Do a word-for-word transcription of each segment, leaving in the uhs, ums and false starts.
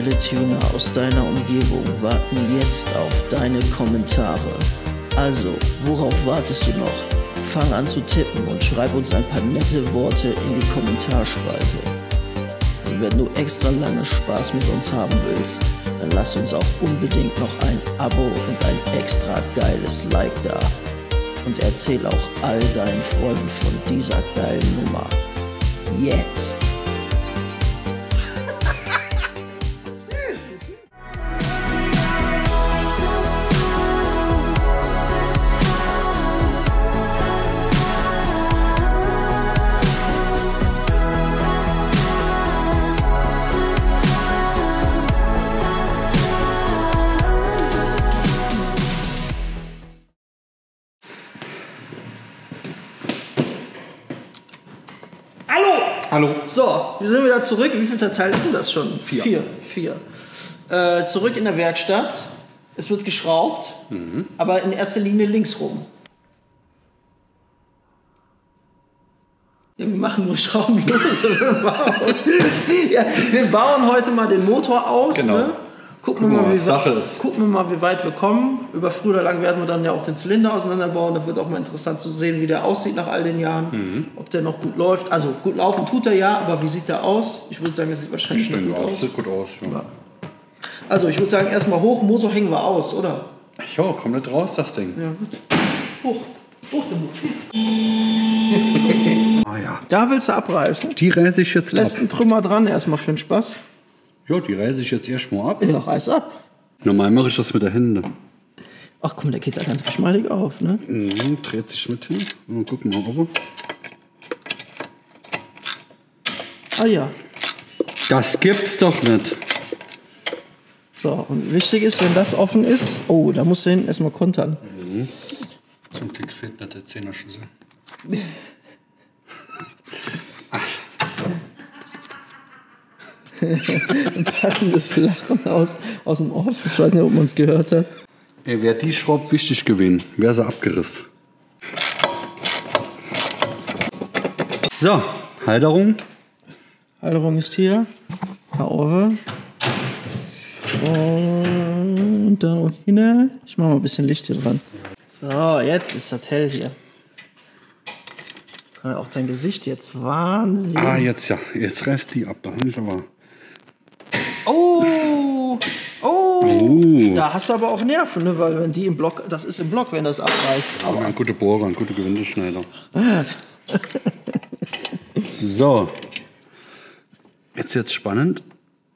geile Tuner aus deiner Umgebung warten jetzt auf deine Kommentare. Also, worauf wartest du noch? Fang an zu tippen und schreib uns ein paar nette Worte in die Kommentarspalte. Und wenn du extra lange Spaß mit uns haben willst, dann lass uns auch unbedingt noch ein Abo und ein extra geiles Like da. Und erzähl auch all deinen Freunden von dieser geilen Nummer. Jetzt! Hallo. So, wir sind wieder zurück. Wie viel Teil ist denn das schon? Vier. Vier. Vier. Äh, zurück in der Werkstatt. Es wird geschraubt, mhm. aber in erster Linie links rum. Ja, wir machen nur Schrauben los. wir, bauen. Ja, wir bauen heute mal den Motor aus. Genau. Ne? Gucken, wir mal, wie Sache ist. gucken wir mal, wie weit wir kommen. Über früh oder lang werden wir dann ja auch den Zylinder auseinanderbauen. Da wird auch mal interessant zu sehen, wie der aussieht nach all den Jahren. Mhm. Ob der noch gut läuft. Also gut laufen tut er ja, aber wie sieht der aus? Ich würde sagen, er sieht wahrscheinlich schon gut aus. Sieht gut aus, ja. Ja. Also ich würde sagen, erstmal hoch, Motor hängen wir aus, oder? Jo, kommt nicht raus, das Ding. Ja, gut. Hoch. Hoch, der Motor. Ah ja. Da willst du abreißen? Die reiße ich jetzt Lässt ab. einen Krümmer dran, erstmal für den Spaß. Ja, die reiße ich jetzt erstmal ab. Ja, reiß ab. Normal mache ich das mit der Hände. Ach guck mal, der geht da ganz geschmeidig auf, ne? Mhm, dreht sich mit hin. Mal gucken mal over. Ah ja. Das gibt's doch nicht. So, und wichtig ist, wenn das offen ist, oh, da musst du hinten erstmal kontern. Mhm. Zum Glück fehlt nicht der Zehnerschlüssel. Ein passendes Lachen aus, aus dem Off. Ich weiß nicht, ob man es gehört hat. Ey, wer die schraubt, wichtig gewesen. Wäre sie abgerissen. So, Halterung. Halterung ist hier. Da oben. Und da hinten. Ich mache mal ein bisschen Licht hier dran. So, jetzt ist das hell hier. Kann ja auch dein Gesicht jetzt Wahnsinn. Ah, jetzt ja. Jetzt reißt die ab. Da habe ich aber. Oh! Oh! Oh. Da hast du aber auch Nerven, ne? Weil wenn die im Block, das ist im Block, wenn das abreißt. Aber ein guter Bohrer, ein guter Gewindeschneider. So. Jetzt jetzt spannend.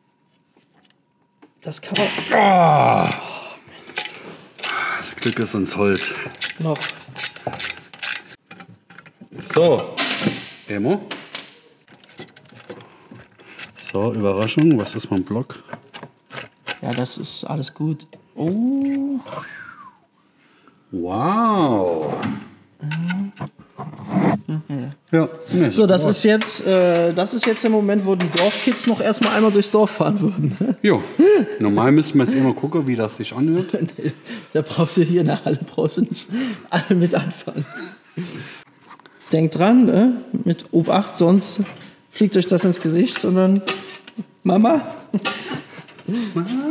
Das kann man. Oh. Das Glück ist uns hold. Noch. So. Emo. So, Überraschung. Was ist mein Block? Ja, das ist alles gut. Oh. Wow. Ja, nee, So, das ist jetzt, äh, das ist jetzt der Moment, wo die Dorfkids noch erstmal einmal durchs Dorf fahren würden. Jo. Normal müssen wir jetzt immer gucken, wie das sich anhört. Nee, da brauchst du hier in der Halle brauchst du nicht alle mit anfangen. Denkt dran, ne? Mit Obacht, sonst fliegt euch das ins Gesicht und dann Mama. Mama.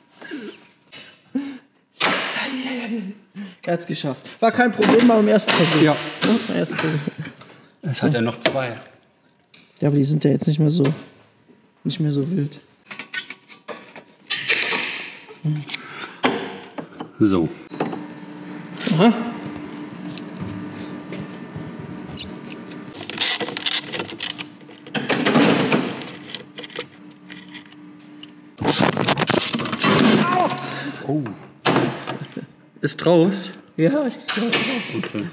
Er hat's geschafft. War kein Problem beim ersten Versuch. Ja. Ja, beim ersten Versuch. Es hat ja noch zwei. Ja, aber die sind ja jetzt nicht mehr so, nicht mehr so wild. So. Aha. Oh. Ist raus? Ja, ich glaube auch. Okay.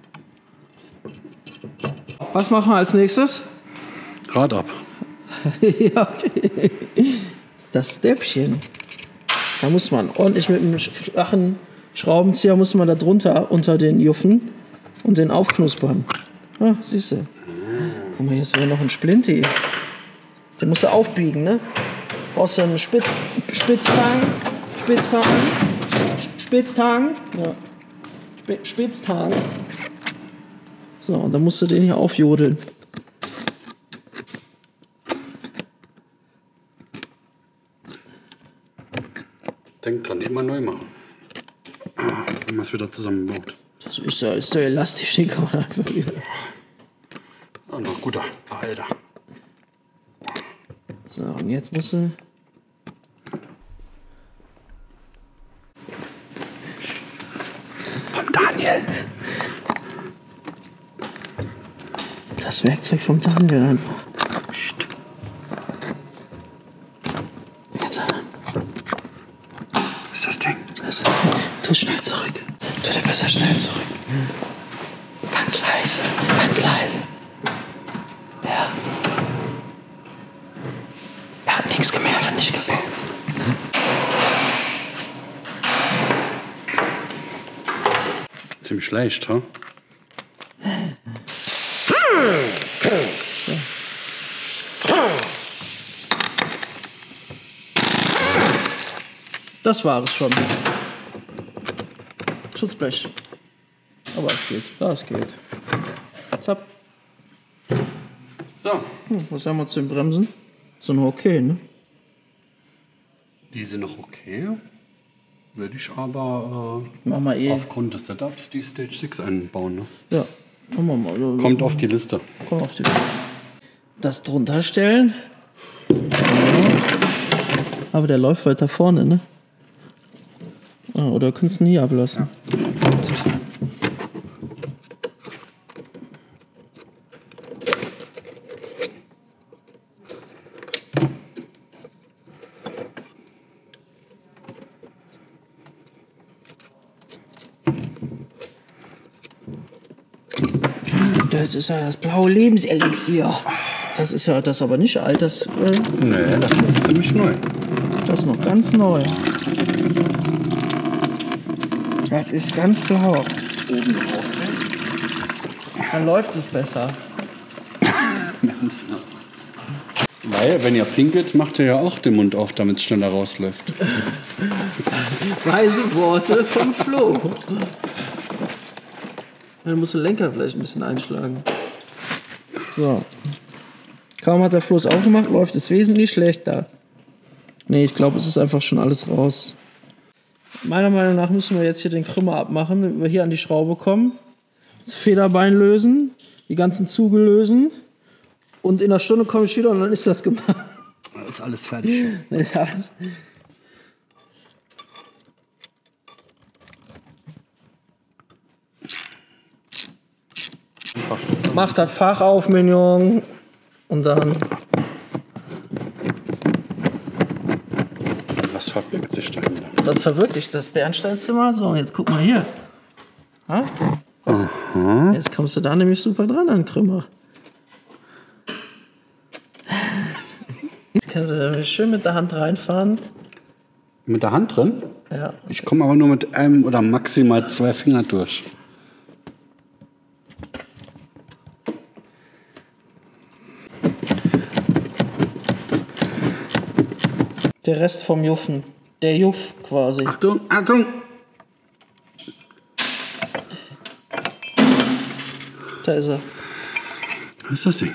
Was machen wir als nächstes? Rad ab. Ja, okay. Das Stäbchen. Da muss man ordentlich mit einem flachen Schraubenzieher muss man da drunter unter den Juffen und den aufknuspern. Ah, siehst du. Guck mal, hier ist sogar noch ein Splinti. Den musst du aufbiegen, ne? Brauchst du einen Spitz, Spitztang, Spitztang, Spitztang, ja. Sp Spitztang. So, und dann musst du den hier aufjodeln. Denk dran, immer neu machen. Ah, wenn man es wieder zusammenbaut. Das ist ja, ist ja elastisch, den kann man einfach wieder. Ah, noch guter Alter. So, und jetzt musst du. Vom Daniel. Das Werkzeug vom Daniel einfach. Psst. Jetzt. Was ist das Ding? Das ist, tu schnell zurück. Tu dir besser schnell zurück. Ganz leise, ganz leise. Ja. Er hat nichts gemerkt, er hat nicht gemerkt. Ziemlich leicht, ha? Das war es schon. Schutzblech. Aber es geht. Das geht. Zapp. So. Hm, was haben wir zu den Bremsen? Sind noch okay, ne? Die sind noch okay. Würde ich aber äh, Machen wir eh. aufgrund des Setups die Stage sechs einbauen. Ne? Ja. Machen wir mal. Kommt auf die Liste. Kommt auf die Liste. Das drunter stellen. Ja. Aber der läuft weiter vorne, ne? Ah, oder kannst du ihn hier ablassen? Ja. Das ist ja das blaue Lebenselixier. Das ist ja das aber nicht alt, das. Äh, nee, das ist ziemlich neu. Das ist noch ganz neu. Das ist ganz blau. Dann läuft es besser. Weil, wenn ihr pinkelt, macht ihr ja auch den Mund auf, damit es schneller rausläuft. Weise Worte vom Flo. Dann musst du den Lenker vielleicht ein bisschen einschlagen. So. Kaum hat der Flo es aufgemacht, läuft es wesentlich schlechter. Nee, ich glaube, es ist einfach schon alles raus. Meiner Meinung nach müssen wir jetzt hier den Krümmer abmachen, wenn wir hier an die Schraube kommen. Das Federbein lösen, die ganzen Züge lösen. Und in einer Stunde komme ich wieder und dann ist das gemacht. Dann ist alles fertig. Das ist alles. Mach das Fach auf, Mignon. Und dann. Was verbirgt sich dahinter? Was verbirgt sich? Das Bernsteinzimmer? So, jetzt guck mal hier. Ha? Was? Aha. Jetzt kommst du da nämlich super dran an Krümmer. Jetzt kannst du da schön mit der Hand reinfahren. Mit der Hand drin? Ja. Ich komme aber nur mit einem oder maximal zwei Fingern durch. Der Rest vom Juffen. Der Juff quasi. Achtung, Achtung! Da ist er. Was ist das Ding?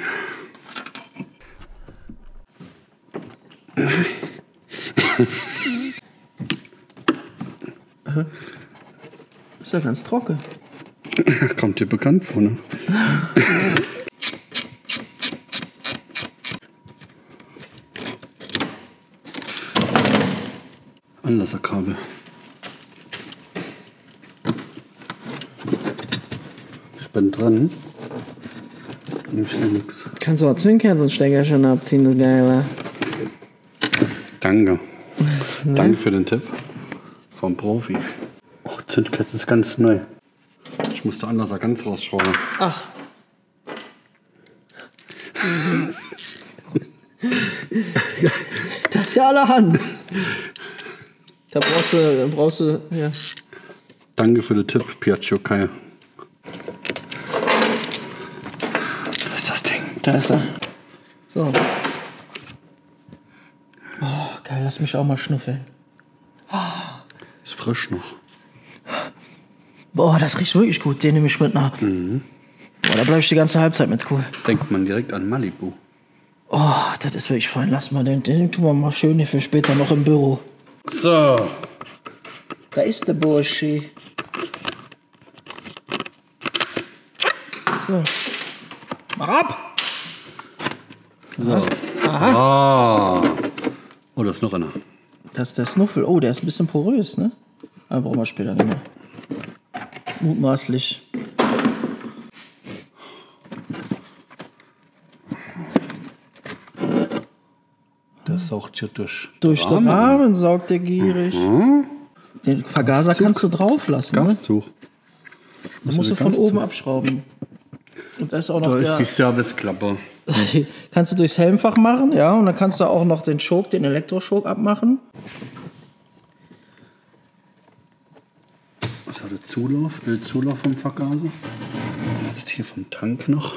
Ist ja ganz trocken. Kommt dir bekannt vor, ne? Anlasserkabel. Ich bin dran. Ich sehe nichts. Kannst du auch zwinkern, so ein Steckerchen abziehen, das Geile. Danke. Ne? Danke für den Tipp. Vom Profi. Oh, Zündkerze ist ganz neu. Ich musste Anlasser ganz rausschrauben. Ach. Das ist ja allerhand. Da brauchst du, da brauchst du, ja. Danke für den Tipp, Piaccio Kai. Was ist das Ding? Da ist er. So. Oh, geil, lass mich auch mal schnuffeln. Oh. Ist frisch noch. Boah, das riecht wirklich gut. Den nehme ich mit nach. Mhm. Boah, da bleibe ich die ganze Halbzeit mit, cool. Denkt man direkt an Malibu. Oh, das ist wirklich fein. Lass mal den, den tun wir mal schön hier für später noch im Büro. So, Da ist der Bursche. So. Mach ab! So. Aha. Ah. Oh, da ist noch einer. Das ist der Snuffel. Oh, der ist ein bisschen porös, ne? Aber brauchen wir später nicht mehr. Mutmaßlich. Der saugt hier durch. Durch den Rahmen saugt der gierig. Mhm. Den Vergaser Gaszug. kannst du drauf lassen. Ne? Gaszug. Da musst du von oben abschrauben. Und da ist auch noch Da der. ist die Serviceklappe. Kannst du durchs Helmfach machen, ja, und dann kannst du auch noch den Schok, den Elektroschok abmachen. Was hat der Zulauf? Ölzulauf vom Vergaser. Was ist hier vom Tank noch?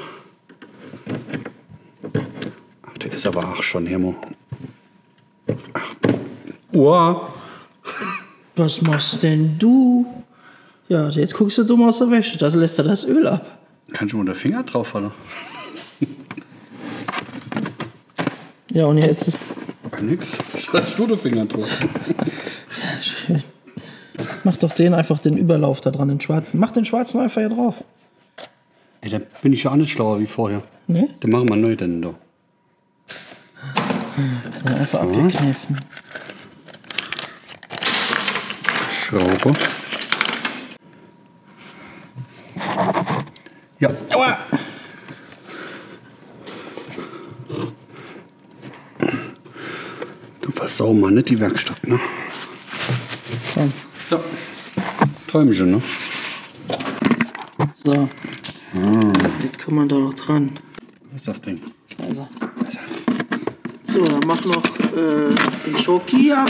Ach, der ist aber auch schon hier mal. Ach. Uah. Was machst denn du? Ja, jetzt guckst du dumm aus der Wäsche. Das lässt er das Öl ab. Kannst du mal den Finger drauf halten? Ja, und jetzt. Ach, nix. Schreibst du den Finger drauf? Ja, schön. Mach doch den einfach den Überlauf da dran, den schwarzen. Mach den schwarzen einfach hier drauf. Ey, da bin ich ja auch nicht schlauer wie vorher. Ne? Den machen wir neu denn da. Dann einfach so. Abgekniffen. Schraube. Ja. Aua! Du versau mal nicht die Werkstatt, ne? Komm. So. Träumchen, ne? So. Ah. Jetzt kommt man da noch dran. Was ist das Ding? Also. So, dann mach noch äh, den Schoki ab.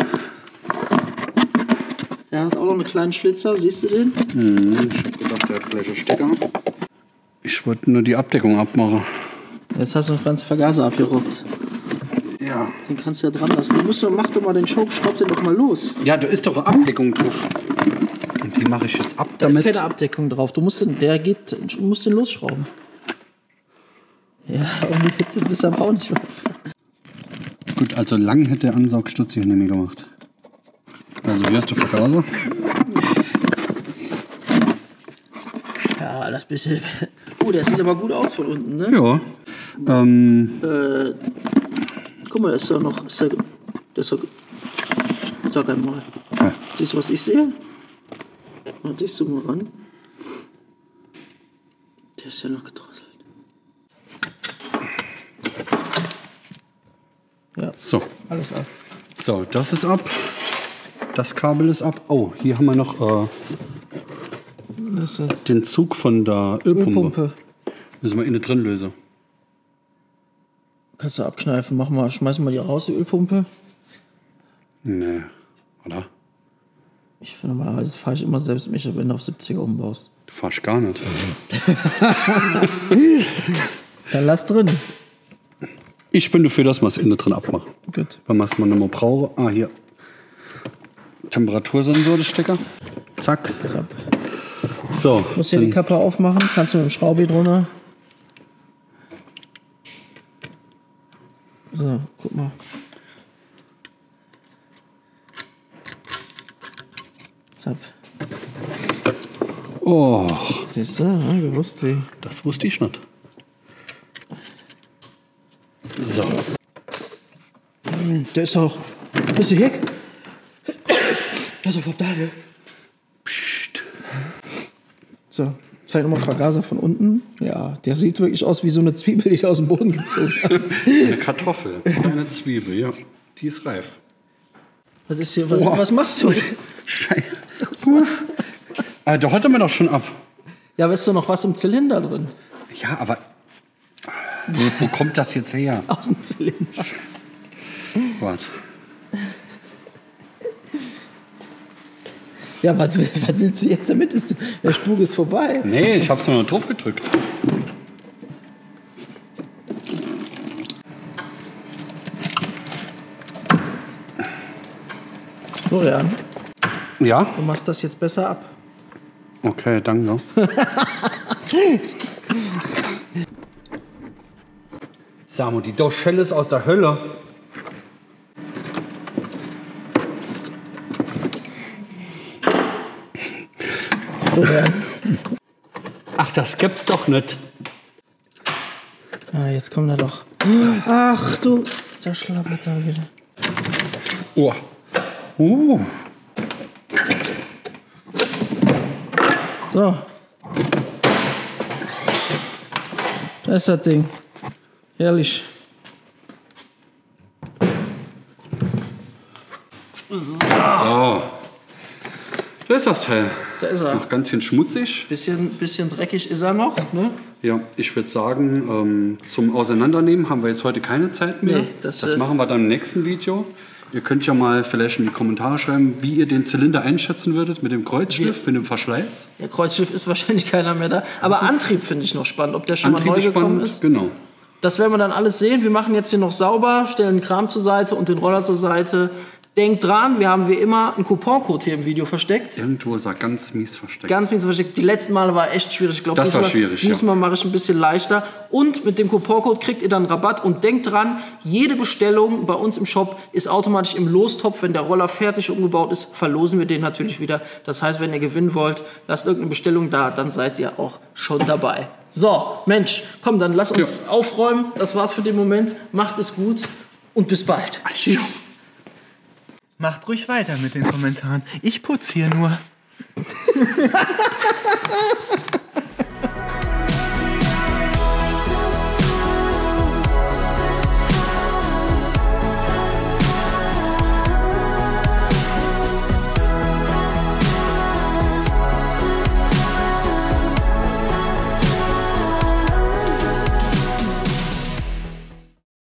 Der hat auch noch einen kleinen Schlitzer, siehst du den? Hm, ich hab gedacht, der hat vielleicht einen Stecker. Ich wollte nur die Abdeckung abmachen. Jetzt hast du den ganzen Vergaser abgeruppt. Ja. Den kannst du ja dran lassen. Du musst doch, mach doch mal den Schok, schraub den doch mal los. Ja, da ist doch eine Abdeckung drauf. Und die mache ich jetzt ab Da damit. ist keine Abdeckung drauf. Du musst den, der geht, du musst den losschrauben. Ja, und jetzt ist es aber auch nicht mehr. Gut, also lang hätte der Ansaugsturz hier nicht mehr gemacht. Also hier hast du Vergaser. Ja, das bisschen. Oh, der sieht aber gut aus von unten, ne? Ja. Ähm, Äh, guck mal, da ist doch noch. Ist da, das ist doch, sag einmal. ja. Siehst du, was ich sehe? Warte, ich zoome mal ran. Der ist ja noch gedrosselt. Ja, So. alles ab. So, das ist ab. Das Kabel ist ab. Oh, hier haben wir noch äh, Das ist den Zug von der Ölpumpe. Ölpumpe. Müssen wir innen drin lösen. Kannst du abkneifen. Mach mal, schmeiß mal die raus, die Ölpumpe. Nee, oder? Ich finde, normalerweise fahre ich immer selbst mich, wenn du auf siebziger umbaust. Du fahrst gar nicht. Dann lass drin. Ich bin dafür, dass wir es innen drin abmachen. Gut. Wenn wir es mal nicht mehr brauchen. Ah, hier. Temperatursensor, der Stecker. Zack. Zack. So. Musst hier die Kappe aufmachen. Kannst du mit dem Schraubi drunter. So, guck mal. Zack. Oh, Siehst du, ja, gewusst wie. das wusste ich nicht. So. Der ist doch. Bist du hier? Der ist doch verdammt. Psst. So, zeig nochmal Vergaser von unten. Ja, der sieht wirklich aus wie so eine Zwiebel, die du aus dem Boden gezogen hast. Eine Kartoffel, eine Zwiebel, ja. Die ist reif. Was ist hier? Was, Oh. was machst du? Scheiße. Ah, da hatten wir doch schon ab. Ja, aber ist doch noch was im Zylinder drin? Ja, aber wo, wo kommt das jetzt her? Aus dem Zylinder. Was? Ja, was, was willst du jetzt damit? Ist, der Spuk ist vorbei. Nee, ich hab's nur noch drauf gedrückt. Florian, Ja? du machst das jetzt besser ab. Okay, danke. Samu, die Doschelle ist aus der Hölle. das gibt's doch nicht. Ah, jetzt kommt er doch. Ach du, da schlabbert er wieder. Oh. Uh. So. Da ist das Ding. Herrlich. So. Da ist das Teil. Da ist er. Noch ganz schön schmutzig. Bisschen, bisschen dreckig ist er noch, ne? Ja, ich würde sagen, ähm, zum Auseinandernehmen haben wir jetzt heute keine Zeit mehr. Nee, das, das äh, machen wir dann im nächsten Video. Ihr könnt ja mal vielleicht in die Kommentare schreiben, wie ihr den Zylinder einschätzen würdet mit dem Kreuzschliff, mit dem Verschleiß. Der Kreuzschliff ist wahrscheinlich keiner mehr da. Aber Antrieb finde ich noch spannend, ob der schon Antrieb mal neu ist gekommen spannend, ist. genau. Das werden wir dann alles sehen. Wir machen jetzt hier noch sauber, stellen den Kram zur Seite und den Roller zur Seite. Denkt dran, wir haben wie immer einen Couponcode hier im Video versteckt. Irgendwo ist er ganz mies versteckt. Ganz mies versteckt. Die letzten Male war echt schwierig. Ich glaube, Das war diesmal, schwierig, ja. diesmal mache ich ein bisschen leichter. Und mit dem Couponcode kriegt ihr dann Rabatt. Und denkt dran, jede Bestellung bei uns im Shop ist automatisch im Lostopf. Wenn der Roller fertig umgebaut ist, verlosen wir den natürlich wieder. Das heißt, wenn ihr gewinnen wollt, lasst irgendeine Bestellung da, dann seid ihr auch schon dabei. So, Mensch, komm, dann lass uns Ja. aufräumen. Das war's für den Moment. Macht es gut und bis bald. Tschüss. Macht ruhig weiter mit den Kommentaren. Ich putze hier nur.